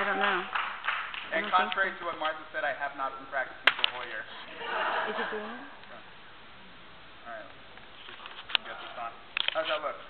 don't know. And contrary to what Martha said, I have not been practicing for a whole year. Is it doing it? Alright, let's just get this on. How's that look?